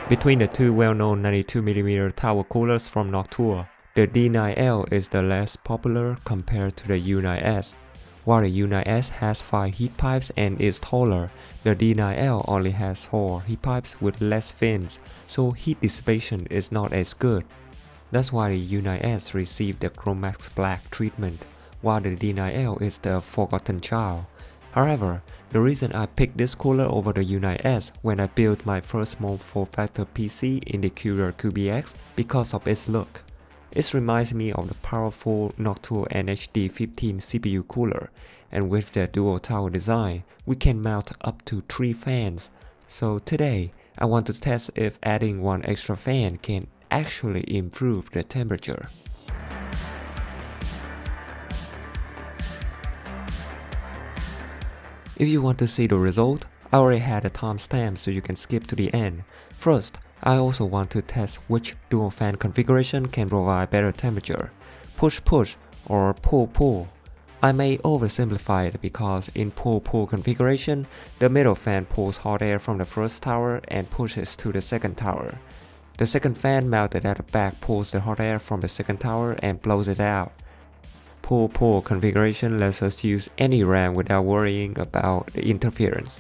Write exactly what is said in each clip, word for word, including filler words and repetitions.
Between the two well-known ninety-two millimeter tower coolers from Noctua, the D nine L is the less popular compared to the U nine S. While the U nine S has five heat pipes and is taller, the D nine L only has four heat pipes with less fins, so heat dissipation is not as good. That's why the U nine S received the Chromax Black treatment, while the D nine L is the forgotten child. However, the reason I picked this cooler over the U nine S when I built my first small form factor P C in the Cooler Q B X because of its look. It reminds me of the powerful Noctua N H D fifteen C P U cooler, and with the dual tower design, we can mount up to three fans. So today, I want to test if adding one extra fan can actually improve the temperature. If you want to see the result, I already had a timestamp so you can skip to the end. First, I also want to test which dual fan configuration can provide better temperature, push-push or pull-pull. I may oversimplify it because in pull-pull configuration, the middle fan pulls hot air from the first tower and pushes to the second tower. The second fan mounted at the back pulls the hot air from the second tower and blows it out. Pull-pull configuration lets us use any RAM without worrying about the interference.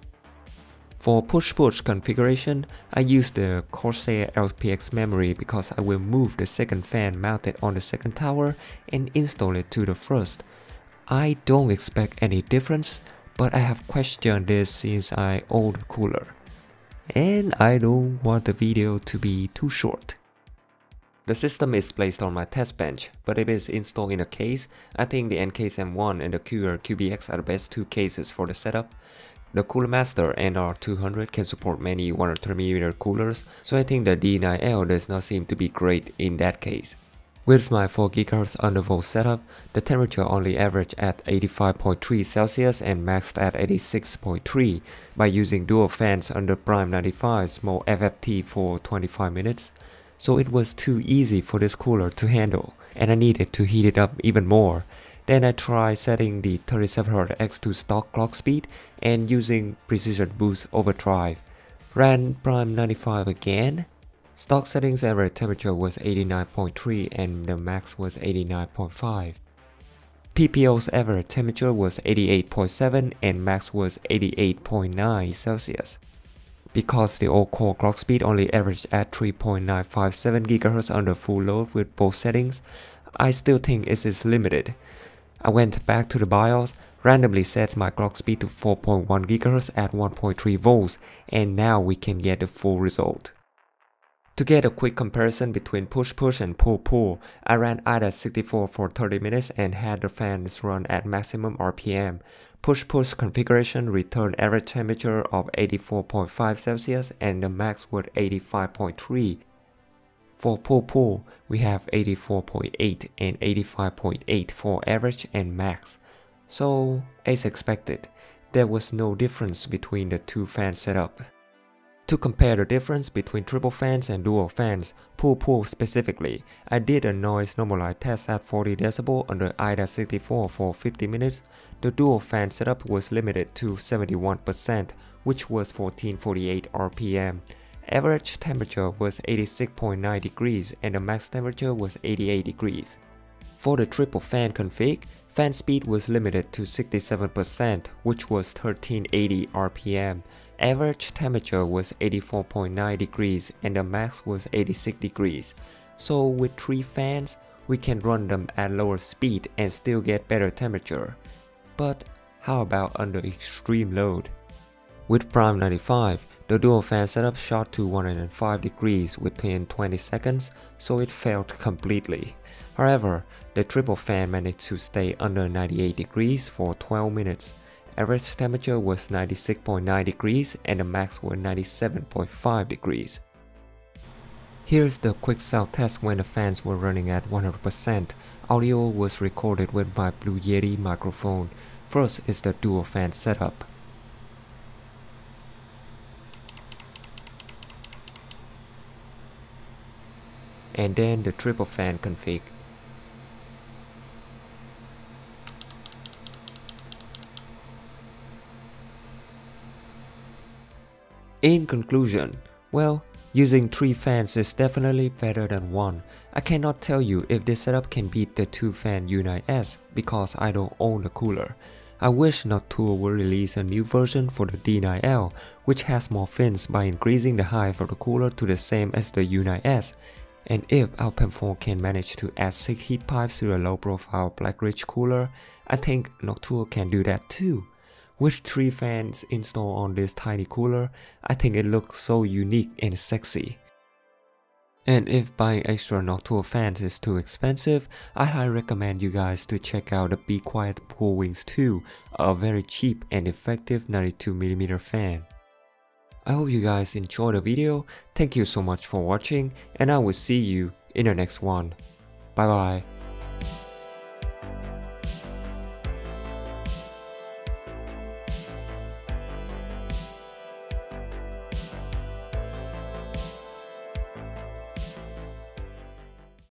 For push-push configuration, I use the Corsair L P X memory because I will move the second fan mounted on the second tower and install it to the first. I don't expect any difference, but I have questioned this since I own the cooler. And I don't want the video to be too short. The system is placed on my test bench, but if it's installed in a case, I think the N K S M one and the Cooler Q B X are the best two cases for the setup. The Cooler Master N R two hundred can support many one hundred thirty millimeter coolers, so I think the D nine L does not seem to be great in that case. With my four gigahertz undervolt setup, the temperature only averaged at eighty-five point three Celsius and maxed at eighty-six point three by using dual fans under Prime ninety-five small F F T for twenty-five minutes. So it was too easy for this cooler to handle, and I needed to heat it up even more. Then I tried setting the thirty-seven hertz X to stock clock speed and using Precision Boost Overdrive. Ran Prime ninety-five again. Stock settings average temperature was eighty-nine point three and the max was eighty-nine point five. P P O's average temperature was eighty-eight point seven and max was eighty-eight point nine Celsius. Because the old core clock speed only averaged at three point nine five seven gigahertz under full load with both settings, I still think it is limited. I went back to the BIOS, randomly set my clock speed to four point one gigahertz at one point three volts, and now we can get the full result. To get a quick comparison between push-push and pull-pull, I ran I D A sixty-four for thirty minutes and had the fans run at maximum R P M. Push-push configuration returned average temperature of eighty-four point five Celsius and the max was eighty-five point three. For pull-pull, we have eighty-four point eight and eighty-five point eight for average and max. So, as expected, there was no difference between the two fan setup. To compare the difference between triple fans and dual fans, pull-pull specifically, I did a noise normalized test at forty decibels under I D A sixty-four for fifty minutes. The dual fan setup was limited to seventy-one percent, which was fourteen forty-eight R P M. Average temperature was eighty-six point nine degrees and the max temperature was eighty-eight degrees. For the triple fan config, fan speed was limited to sixty-seven percent, which was thirteen eighty R P M. Average temperature was eighty-four point nine degrees and the max was eighty-six degrees. So with three fans, we can run them at lower speed and still get better temperature. But how about under extreme load? With Prime ninety-five, the dual fan setup shot to one hundred five degrees within twenty seconds, so it failed completely. However, the triple fan managed to stay under ninety-eight degrees for twelve minutes. Average temperature was ninety-six point nine degrees and the max was ninety-seven point five degrees. Here's the quick sound test when the fans were running at one hundred percent. Audio was recorded with my Blue Yeti microphone. First is the dual fan setup. And then the triple fan config. In conclusion, Well, using three fans is definitely better than one. I cannot tell you if this setup can beat the two fan U nine S because I don't own the cooler. I wish Noctua would release a new version for the D nine L which has more fins by increasing the height of the cooler to the same as the U nine S. And if Alpenfoam can manage to add six heat pipes to the low profile Blackridge cooler, I think Noctua can do that too. With three fans installed on this tiny cooler, I think it looks so unique and sexy. And if buying extra Noctua fans is too expensive, I highly recommend you guys to check out the Be Quiet Pool Wings two, a very cheap and effective ninety-two millimeter fan. I hope you guys enjoyed the video, thank you so much for watching, and I will see you in the next one. Bye bye.